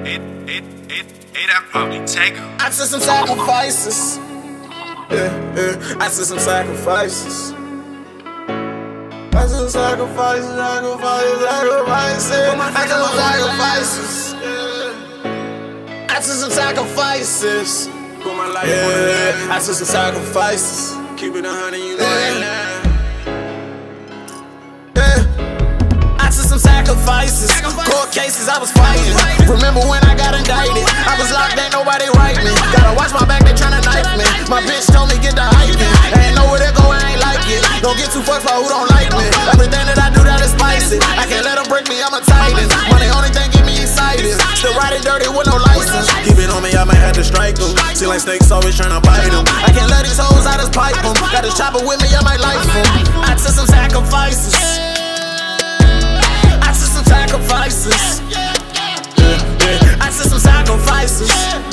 I'd probably take her. I took some sacrifices. I took some sacrifices. I took some sacrifices. I took some sacrifices. I took some sacrifices. Put my life on the line. I took some sacrifices. Keep it 100, you know that. I took some sacrifices. Court cases I was fighting. Remember when I got indicted? I was locked, ain't nobody write me. Gotta watch my back, they tryna knife me. My bitch told me get the hyping. I ain't know where they go, I ain't like it. Don't get too fucked for who don't like me. Everything that I do, that is spicy. I can't let them break me, I'm a titan. Money only thing get me excited. Still riding dirty with no license. Keep it on me, I might have to strike them. See like snakes always tryna bite them. I can't let these hoes, I just pipe them. Got this chopper with me, I might life them. I took some sacrifices. I took some sacrifices. I took some sacrifices.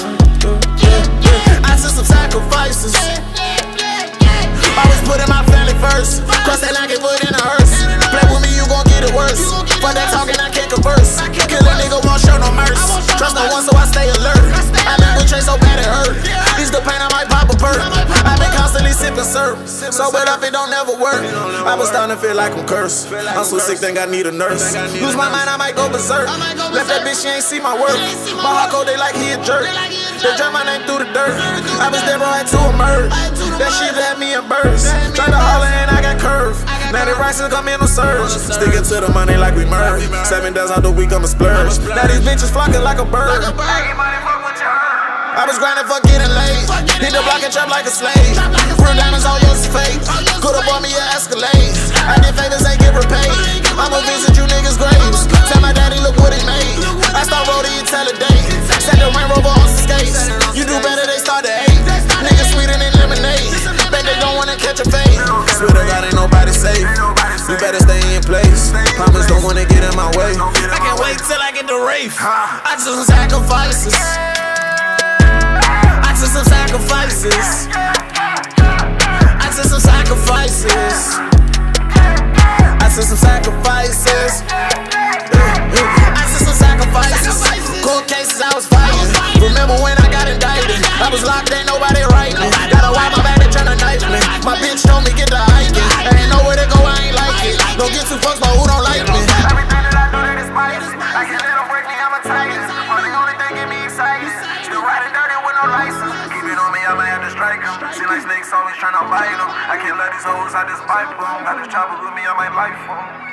I took some sacrifices. Always putting my family first. Cross that line, get put in a hearse. Play with me, you gon' get it worse. Fuck that talking, I can't converse. Kill a nigga, won't show no mercy. Trust no one, so I stay alert. I been with Trey so bad it hurt. He's the pain, I might pop a perk. I been constantly sipping syrup. Sobered up, it don't never work. I was starting to feel like I'm cursed. I'm so sick, think I need a nurse. Lose my mind, I might go berserk. Left that bitch, she ain't see my work. My heart cold, they like he a jerk. They jerk my name through the dirt. I was there, bro, I had to emerge. That shit had me in burst. Tried to holler and I got curved. Now the rices come in on surge. Sticking to the money like we merge. 7 days out the week, I'm a splurge. Now these bitches flocking like a bird. I was grinding for getting laid. Hit the block and trap like a slave. Real diamonds on yours is fake. Could've bought me an Escalade. I did favors, ain't get repaid. I'ma visit you niggas' graves. Tell my daddy, look what he made. I start rolling, you tell a date. Set the Range Rover on some skates. You do better, they start to hate. Niggas sweeter than lemonade. Bet they don't wanna catch a fade. Swear to God, ain't nobody safe. You better stay in place. Promise don't wanna get in my way. I can't wait till I get the Wraith. I took some sacrifices. I took some sacrifices. I took some sacrifices. I took some sacrifices. I took some sacrifices. Court cases I was fighting. Remember when I got indicted? I was locked, ain't nobody write me. Gotta wipe my back, they tryna knife me. My bitch told me get the hiking. I ain't know where to go, I ain't like it. Don't get too fucked by who don't like me. Everything that I do, that is spicy. I can't let them break me, I'm a titan. Money only thing get me excited. Still riding dirty with no license. Keep it on me, I might have to strike them. See like snakes always tryna bite them. I can't let these hoes, I just pipe them. Got this chopper with me, I might life them.